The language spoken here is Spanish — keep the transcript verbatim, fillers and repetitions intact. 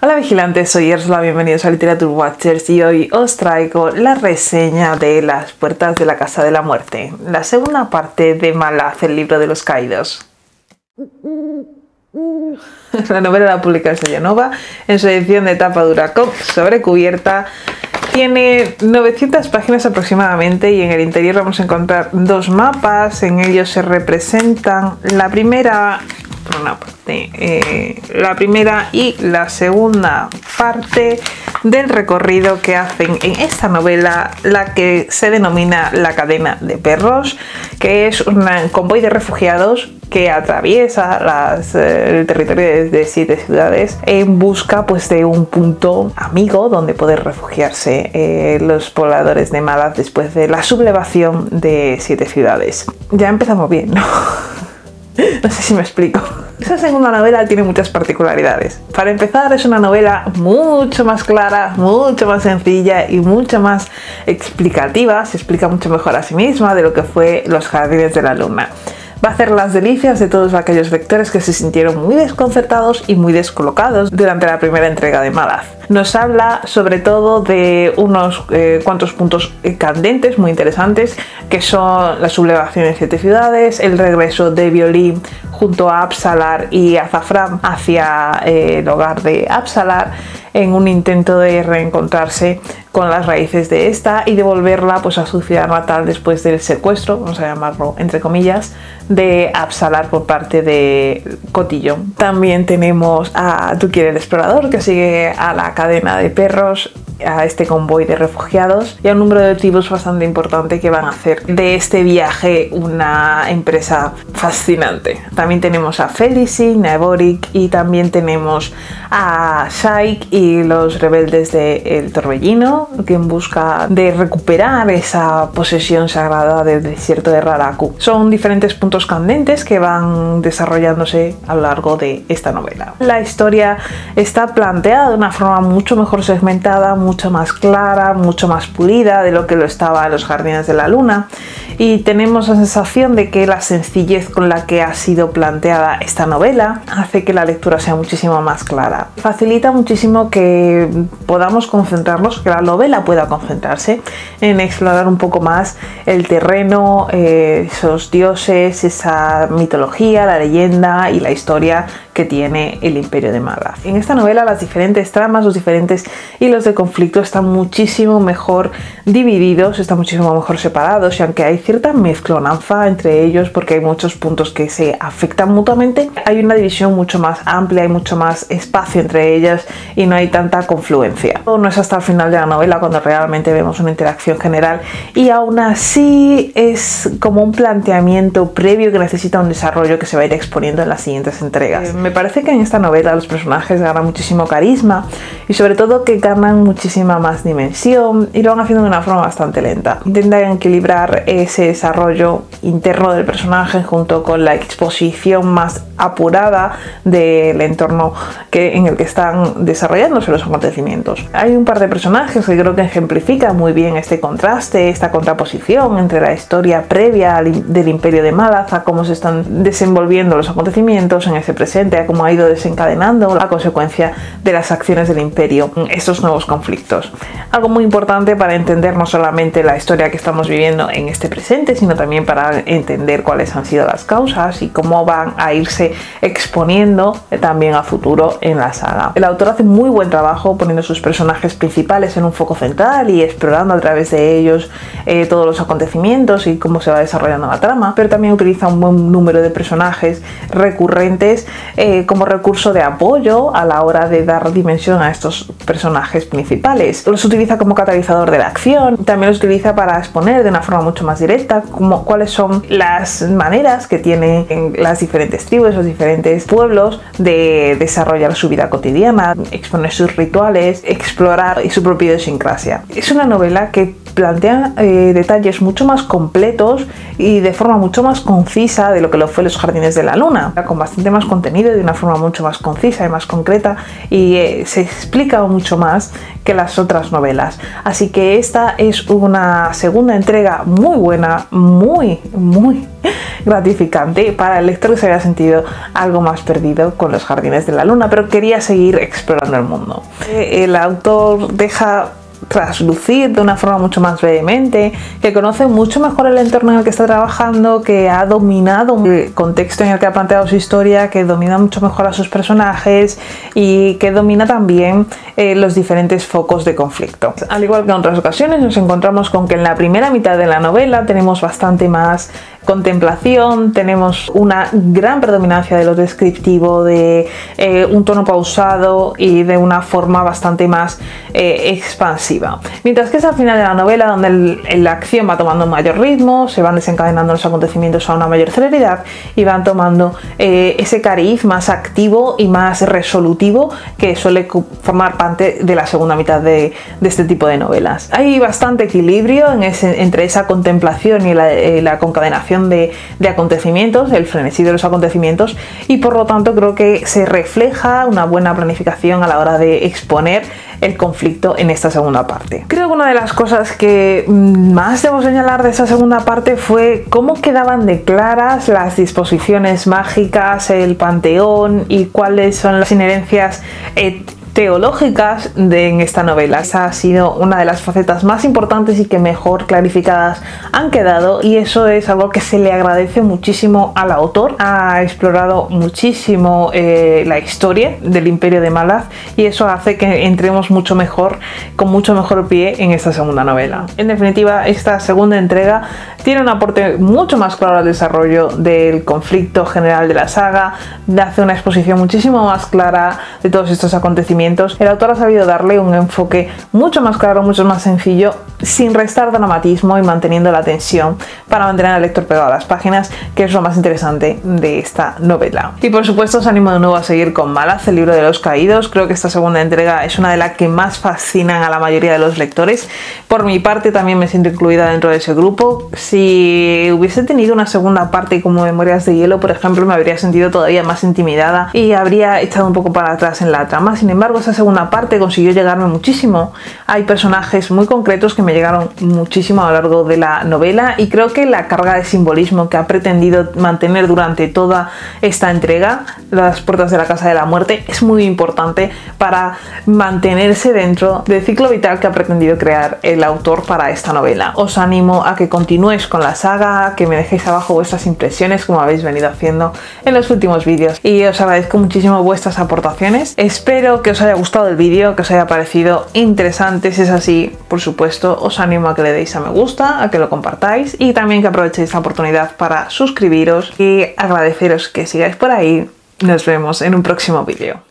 Hola vigilantes, soy Ursula, bienvenidos a Literature Watchers y hoy os traigo la reseña de Las puertas de la casa de la muerte, la segunda parte de Malaz, el libro de los caídos. La novela la publica el sello Nova en su edición de tapa dura con sobrecubierta. Tiene novecientas páginas aproximadamente y en el interior vamos a encontrar dos mapas. En ellos se representan la primera, una parte, eh, la primera y la segunda parte del recorrido que hacen en esta novela, la que se denomina La cadena de perros, que es un convoy de refugiados que atraviesa las, eh, el territorio de, de siete ciudades en busca pues, de un punto amigo donde poder refugiarse eh, los pobladores de Malaz después de la sublevación de siete ciudades. Ya empezamos bien, ¿no? No sé si me explico. Esa segunda novela tiene muchas particularidades. Para empezar, es una novela mucho más clara, mucho más sencilla y mucho más explicativa. Se explica mucho mejor a sí misma de lo que fue Los jardines de la luna. Va a hacer las delicias de todos aquellos lectores que se sintieron muy desconcertados y muy descolocados durante la primera entrega de Malaz. Nos habla sobre todo de unos eh, cuantos puntos candentes muy interesantes, que son la sublevación de siete ciudades, el regreso de Violín junto a Absalar y Azafrán hacia eh, el hogar de Absalar en un intento de reencontrarse con las raíces de esta y devolverla pues, a su ciudad natal después del secuestro, vamos a llamarlo entre comillas, de Absalar por parte de Cotillón. También tenemos a Tukier el explorador, que sigue a la cadena de perros, a este convoy de refugiados y a un número de tribus bastante importante que van a hacer de este viaje una empresa fascinante. También tenemos a Felici, Naeborik y también tenemos a Shaik y los rebeldes del Torbellino, que en busca de recuperar esa posesión sagrada del desierto de Raraku. Son diferentes puntos candentes que van desarrollándose a lo largo de esta novela. La historia está planteada de una forma mucho mejor segmentada, mucho más clara, mucho más pulida de lo que lo estaba en Los jardines de la luna, y tenemos la sensación de que la sencillez con la que ha sido planteada esta novela hace que la lectura sea muchísimo más clara. Facilita muchísimo que podamos concentrarnos, que la novela pueda concentrarse en explorar un poco más el terreno, eh, esos dioses, esa mitología, la leyenda y la historia que tiene el Imperio de Malaz. En esta novela las diferentes tramas, los diferentes hilos de conflicto están muchísimo mejor divididos, están muchísimo mejor separados, y aunque hay cierta mezclonanza entre ellos porque hay muchos puntos que se afectan mutuamente, hay una división mucho más amplia, hay mucho más espacio entre ellas y no hay tanta confluencia. No es hasta el final de la novela cuando realmente vemos una interacción general, y aún así es como un planteamiento previo que necesita un desarrollo que se va a ir exponiendo en las siguientes entregas. Eh, me parece que en esta novela los personajes ganan muchísimo carisma y sobre todo que ganan muchísima más dimensión, y lo van haciendo de una forma bastante lenta. Intentan equilibrar ese desarrollo interno del personaje junto con la exposición más apurada del entorno que, en el que están desarrollándose los acontecimientos. Hay un par de personajes que creo que ejemplifican muy bien este contraste, esta contraposición entre la historia previa del Imperio de Malaz a cómo se están desenvolviendo los acontecimientos en ese presente, a cómo ha ido desencadenando a consecuencia de las acciones del Imperio estos nuevos conflictos. Algo muy importante para entender no solamente la historia que estamos viviendo en este presente, sino también para entender cuáles han sido las causas y cómo van a irse exponiendo también a futuro en la saga. El autor hace muy buen trabajo poniendo sus personajes principales en un foco central y explorando a través de ellos eh, todos los acontecimientos y cómo se va desarrollando la trama, pero también utiliza un buen número de personajes recurrentes eh, como recurso de apoyo a la hora de dar dimensión a estos personajes principales. Los utiliza como catalizador de la acción, también los utiliza para exponer de una forma mucho más directa como cuáles son las maneras que tienen las diferentes tribus, los diferentes pueblos de desarrollar su vida cotidiana, exponer sus rituales, explorar su propia idiosincrasia. Es una novela que plantea eh, detalles mucho más completos y de forma mucho más concisa de lo que lo fue Los jardines de la luna, con bastante más contenido y de una forma mucho más concisa y más concreta, y eh, se explica mucho más que las otras novelas. Así que esta es una segunda entrega muy buena escena muy, muy gratificante para el lector que se había sentido algo más perdido con Los Jardines de la Luna, pero quería seguir explorando el mundo. El autor deja traslucir de una forma mucho más vehemente, que conoce mucho mejor el entorno en el que está trabajando, que ha dominado el contexto en el que ha planteado su historia, que domina mucho mejor a sus personajes y que domina también eh, los diferentes focos de conflicto. Al igual que en otras ocasiones, nos encontramos con que en la primera mitad de la novela tenemos bastante más contemplación, tenemos una gran predominancia de lo descriptivo, de eh, un tono pausado y de una forma bastante más eh, expansiva. Mientras que es al final de la novela donde el, la acción va tomando un mayor ritmo, se van desencadenando los acontecimientos a una mayor celeridad y van tomando eh, ese cariz más activo y más resolutivo que suele formar parte de la segunda mitad de, de este tipo de novelas. Hay bastante equilibrio en ese, entre esa contemplación y la, eh, la concadenación De, de acontecimientos, el frenesí de los acontecimientos, y por lo tanto creo que se refleja una buena planificación a la hora de exponer el conflicto en esta segunda parte. Creo que una de las cosas que más debo señalar de esta segunda parte fue cómo quedaban de claras las disposiciones mágicas, el panteón y cuáles son las inherencias eh, teológicas de, en esta novela. Esa ha sido una de las facetas más importantes y que mejor clarificadas han quedado, y eso es algo que se le agradece muchísimo al autor. Ha explorado muchísimo eh, la historia del Imperio de Malath y eso hace que entremos mucho mejor, con mucho mejor pie en esta segunda novela. En definitiva, esta segunda entrega tiene un aporte mucho más claro al desarrollo del conflicto general de la saga, hace una exposición muchísimo más clara de todos estos acontecimientos. El autor ha sabido darle un enfoque mucho más claro, mucho más sencillo, sin restar dramatismo y manteniendo la tensión para mantener al lector pegado a las páginas, que es lo más interesante de esta novela. Y por supuesto os animo de nuevo a seguir con Malath, el libro de los caídos. Creo que esta segunda entrega es una de las que más fascinan a la mayoría de los lectores. Por mi parte también me siento incluida dentro de ese grupo. Si hubiese tenido una segunda parte como Memorias de Hielo, por ejemplo, me habría sentido todavía más intimidada y habría echado un poco para atrás en la trama. Sin embargo, esa segunda parte consiguió llegarme muchísimo. Hay personajes muy concretos que me llegaron muchísimo a lo largo de la novela, y creo que la carga de simbolismo que ha pretendido mantener durante toda esta entrega, Las puertas de la Casa de la Muerte, es muy importante para mantenerse dentro del ciclo vital que ha pretendido crear el autor para esta novela. Os animo a que continuéis con la saga, que me dejéis abajo vuestras impresiones como habéis venido haciendo en los últimos vídeos, y os agradezco muchísimo vuestras aportaciones. Espero que os haya gustado el vídeo, que os haya parecido interesante. Si es así, por supuesto, os animo a que le deis a me gusta, a que lo compartáis y también que aprovechéis la oportunidad para suscribiros, y agradeceros que sigáis por ahí. Nos vemos en un próximo vídeo.